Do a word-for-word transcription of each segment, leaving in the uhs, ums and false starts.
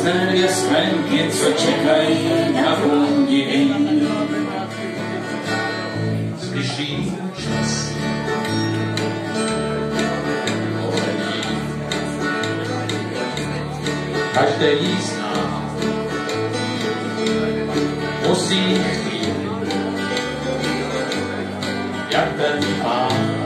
Svenky, co čekají na pondělí. Slyší čas poledí. Každý z nás musí chvíli, jak ten pán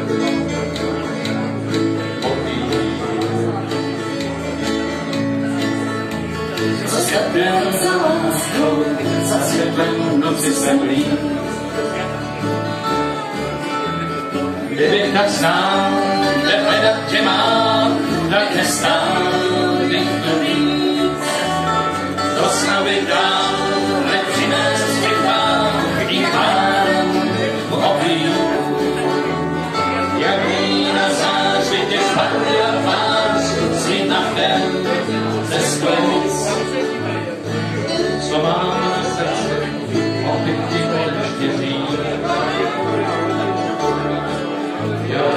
za světlem za láskou, za světlem noci zemlí. Kdybych tak znal, kde hledat tě mám, tak nestál bych to víc. Do sna bych dál nepřinést chytám, dýchám oblí. Jak vína záři tě spadla tvář, svým naftem ze sklenic. Co mám na srdce, opět ti konečně říct. Jako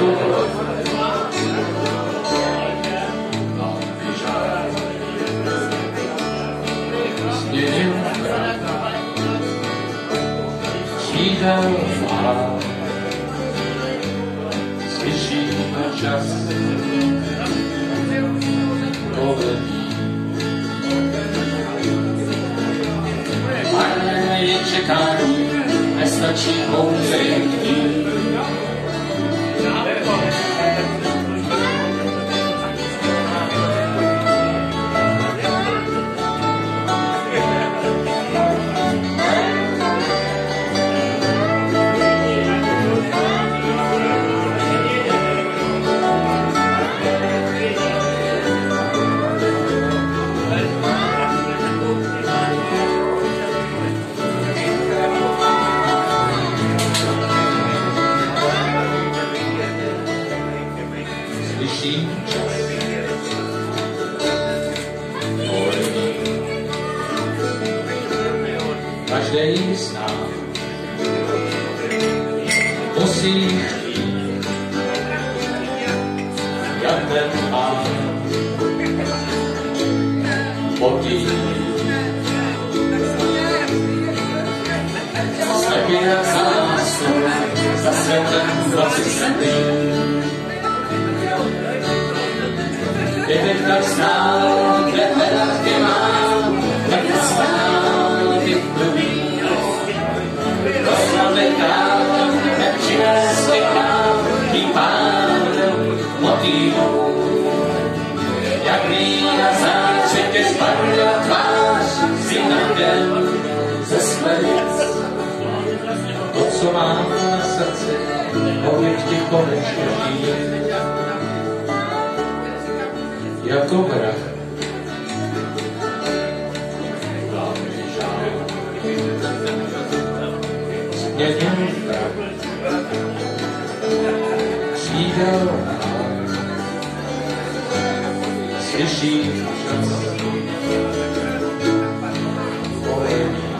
sněžil práv, střídal fár, slyšíme čas, povedí. Marné je čekání, nestačí pouze jen chtít. Slyším čas poledí. Každý z nás musí chtít, jak ten pán potí. Slepý jak za láskou, za světlem noci zemlí. Kdybych tak znal, kde hledat tě mám, tak nastál bych tu víc. Do slavy dál nepřinést tě dál, tím pádem motýlů. Jak vína záři tě spadla tvář, svým nádem ze sklenic. To, co mám na srdci, povím ti konečně říct. Jako vrah. Směnil prach. Střídal nál. Slyší čas. Poledí.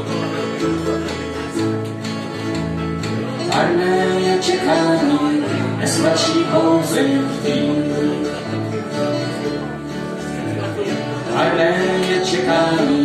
Marné je čekání, nesmačí pouze chtít. Marné je čekání,